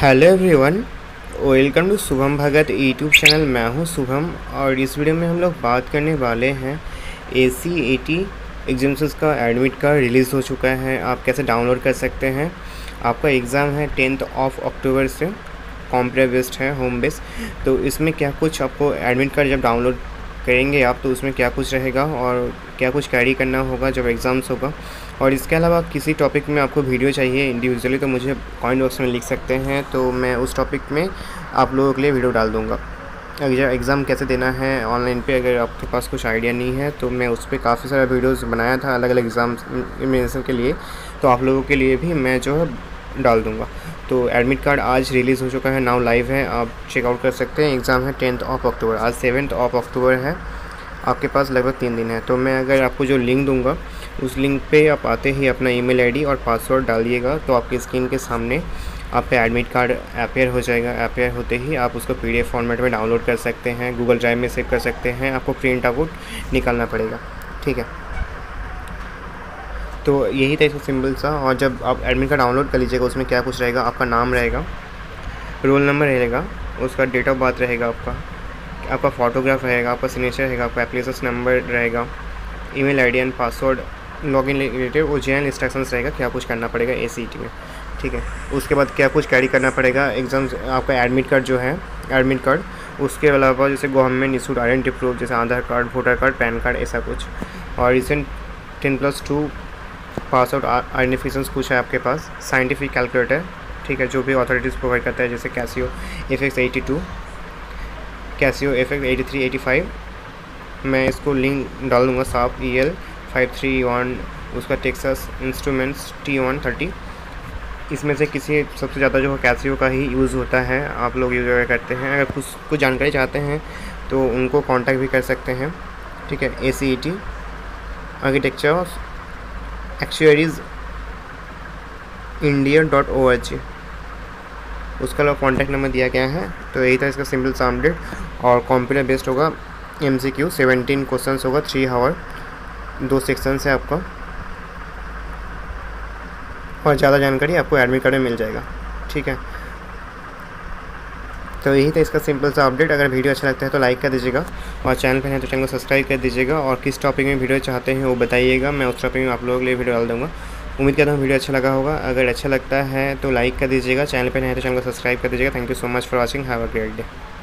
Hello everyone, welcome to Shubham Bhagat YouTube channel. मैं हूं शुभम और इस वीडियो में हम लोग बात करने वाले हैं ACAT एग्जाम्स का एडमिट कार्ड रिलीज़ हो चुका है। आप कैसे डाउनलोड कर सकते हैं। आपका एग्ज़ाम है 10 अक्टूबर से, कंप्यूटर बेस्ड है, होम बेस्ड। तो इसमें क्या कुछ आपको एडमिट कार्ड जब डाउनलोड करेंगे आप तो उसमें क्या कुछ रहेगा और क्या कुछ कैरी करना होगा जब एग्ज़ाम्स होगा। और इसके अलावा किसी टॉपिक में आपको वीडियो चाहिए इंडिविजुअली तो मुझे कमेंट बॉक्स में लिख सकते हैं, तो मैं उस टॉपिक में आप लोगों के लिए वीडियो डाल दूँगा। अगर एग्ज़ाम कैसे देना है ऑनलाइन पे अगर आपके पास कुछ आइडिया नहीं है तो मैं उस पर काफ़ी सारा वीडियोज़ बनाया था अलग अलग एग्ज़ाम के लिए, तो आप लोगों के लिए भी मैं जो है डाल दूँगा। तो एडमिट कार्ड आज रिलीज़ हो चुका है, नाउ लाइव है, आप चेकआउट कर सकते हैं। एग्ज़ाम है 10 अक्टूबर, आज 7 अक्टूबर है, आपके पास लगभग 3 दिन है। तो मैं अगर आपको जो लिंक दूंगा उस लिंक पे आप आते ही अपना ईमेल आईडी और पासवर्ड डालिएगा तो आपकी स्क्रीन के सामने आपका एडमिट कार्ड अपेयर हो जाएगा। अपेयर होते ही आप उसको PDF फॉर्मेट में डाउनलोड कर सकते हैं, गूगल ड्राइव में सेव कर सकते हैं। आपको प्रिंट आउट निकालना पड़ेगा, ठीक है। तो यही था इसका सिंपल सा। और जब आप एडमिट कार्ड डाउनलोड कर लीजिएगा उसमें क्या कुछ रहेगा, आपका नाम रहेगा, रोल नंबर रहेगा, उसका डेट ऑफ बर्थ रहेगा, आपका फ़ोटोग्राफ रहेगा, आपका सिग्नेचर रहेगा, आपका एप्लीकेशन नंबर रहेगा, email ID and password, login related वो जनरल इंस्ट्रक्शंस रहेगा क्या कुछ करना पड़ेगा ACAT में, ठीक है। उसके बाद क्या कुछ कैरी करना पड़ेगा एग्ज़ाम्स, आपका एडमिट कार्ड जो है, एडमिट कार्ड, उसके अलावा जैसे गवर्नमेंट इशूड आइडेंटिटी प्रूफ जैसे Aadhaar card, voter card, PAN card, ऐसा कुछ। और रिसेंट 10+2 पास आउट आइडेंटिफिकेशन कुछ है आपके पास, साइंटिफिक कैलकुलेटर, ठीक है, जो भी अथॉरिटीज़ प्रोवाइड करता है जैसे कैसियो FX82, कैसियो FX 83, 85। मैं इसको लिंक डाल दूँगा साफ EL531, उसका टेक्सास इंस्ट्रूमेंट्स T130। इसमें से किसी सबसे ज़्यादा जो कैसियो का ही यूज़ होता है, आप लोग यूज़ करते हैं। अगर कुछ जानकारी चाहते हैं तो उनको कांटेक्ट भी कर सकते हैं, ठीक है। ACAT architecture of actuaries India.org, उसका लोग कॉन्टैक्ट नंबर दिया गया है। तो यही था इसका सिंपल सा अपडेट। और कंप्यूटर बेस्ड होगा, MCQ 17 क्वेश्चन होगा, 3 आवर, 2 सेक्शन है आपका। और ज़्यादा जानकारी आपको एडमिट कार्ड में मिल जाएगा, ठीक है। तो यही था इसका सिंपल सा अपडेट। अगर वीडियो अच्छा लगता है तो लाइक कर दीजिएगा और चैनल पर है तो चैनल को सब्सक्राइब कर दीजिएगा। और किस टॉपिक में वीडियो चाहते हैं वो बताइएगा, मैं उस टॉपिक में आप लोगों के लिए वीडियो डाल दूँगा। उम्मीद करता हूँ वीडियो अच्छा लगा होगा। अगर अच्छा लगता है तो लाइक कर दीजिएगा, चैनल पर है तो चैनल को सब्सक्राइब कर दीजिएगा। Thank you so much for watching, have a great day.